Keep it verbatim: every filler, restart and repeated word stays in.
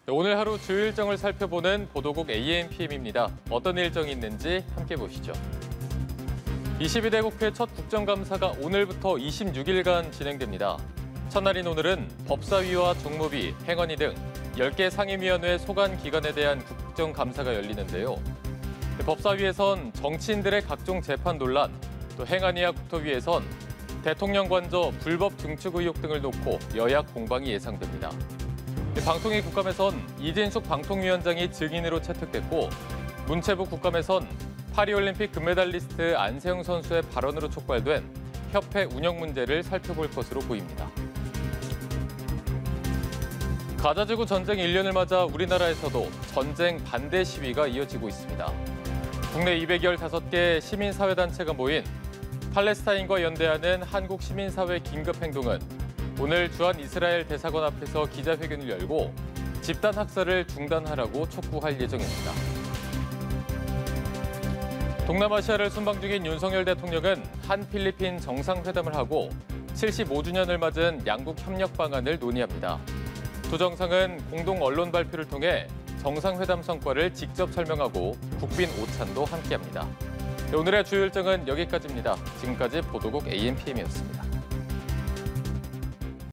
오늘 하루 주요 일정을 살펴보는 보도국 에이엔피엠입니다. 어떤 일정이 있는지 함께 보시죠. 이십이 대 국회 첫 국정감사가 오늘부터 이십육 일간 진행됩니다. 첫날인 오늘은 법사위와 종무위, 행안위 등 열 개 상임위원회 소관 기관에 대한 국정감사가 열리는데요. 법사위에선 정치인들의 각종 재판 논란, 또 행안위와 국토위에선 대통령 관저 불법 증축 의혹 등을 놓고 여야 공방이 예상됩니다. 방통위 국감에선 이진숙 방통위원장이 증인으로 채택됐고, 문체부 국감에선 파리올림픽 금메달리스트 안세영 선수의 발언으로 촉발된 협회 운영 문제를 살펴볼 것으로 보입니다. 가자지구 전쟁 일 년을 맞아 우리나라에서도 전쟁 반대 시위가 이어지고 있습니다. 국내 이백십오 개 시민사회단체가 모인 팔레스타인과 연대하는 한국시민사회 긴급행동은 오늘 주한 이스라엘 대사관 앞에서 기자회견을 열고 집단 학살을 중단하라고 촉구할 예정입니다. 동남아시아를 순방 중인 윤석열 대통령은 한 필리핀 정상회담을 하고 칠십오 주년을 맞은 양국 협력 방안을 논의합니다. 두 정상은 공동 언론 발표를 통해 정상회담 성과를 직접 설명하고 국빈 오찬도 함께합니다. 오늘의 주요 일정은 여기까지입니다. 지금까지 보도국 에이엔피엠이었습니다.